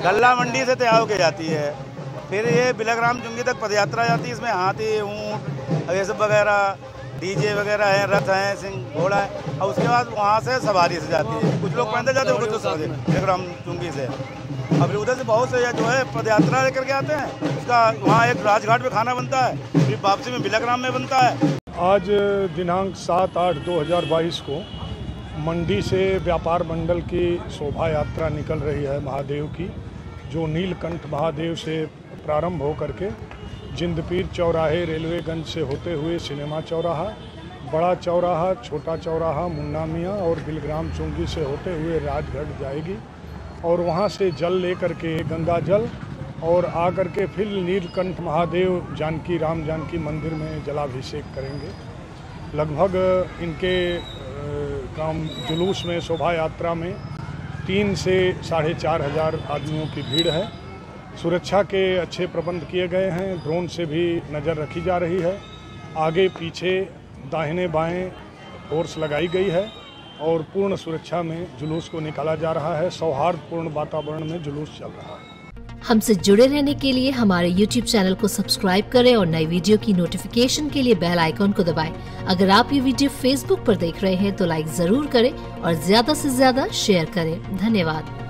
गल्ला मंडी से तैयार होकर जाती है, फिर ये बिलग्राम चुंगी तक पदयात्रा जाती है। इसमें हाथी, ऊँट, ये सब वगैरह, डीजे वगैरह है, रथ हैं, सिंह घोड़ा है, और उसके बाद वहाँ से सवारी से जाती है। कुछ लोग पैदल जाते हैं, कुछ तो बिलग्राम चुंगी से। अब उधर से बहुत से जो है पदयात्रा लेकर के आते हैं। उसका वहाँ एक राजघाट पे खाना बनता है, फिर वापसी में बिलग्राम में बनता है। आज दिनांक 7/8/2022 को मंडी से व्यापार मंडल की शोभा यात्रा निकल रही है महादेव की, जो नीलकंठ महादेव से प्रारंभ हो करके जिंदपीर चौराहे, रेलवेगंज से होते हुए सिनेमा चौराहा, बड़ा चौराहा, छोटा चौराहा, मुन्ना मियाँ और बिलग्राम चुंगी से होते हुए राजगढ़ जाएगी और वहाँ से जल लेकर के गंगा जल और आकर के फिर नीलकंठ महादेव जानकी राम जानकी मंदिर में जलाभिषेक करेंगे। लगभग इनके काम जुलूस में, शोभा यात्रा में 3 से 4,500 हज़ार आदमियों की भीड़ है। सुरक्षा के अच्छे प्रबंध किए गए हैं, ड्रोन से भी नज़र रखी जा रही है। आगे पीछे दाहिने बाएं फोर्स लगाई गई है और पूर्ण सुरक्षा में जुलूस को निकाला जा रहा है। सौहार्दपूर्ण वातावरण में जुलूस चल रहा है। हमसे जुड़े रहने के लिए हमारे YouTube चैनल को सब्सक्राइब करें और नई वीडियो की नोटिफिकेशन के लिए बेल आइकॉन को दबाएं। अगर आप ये वीडियो Facebook पर देख रहे हैं तो लाइक जरूर करें और ज्यादा से ज्यादा शेयर करें। धन्यवाद।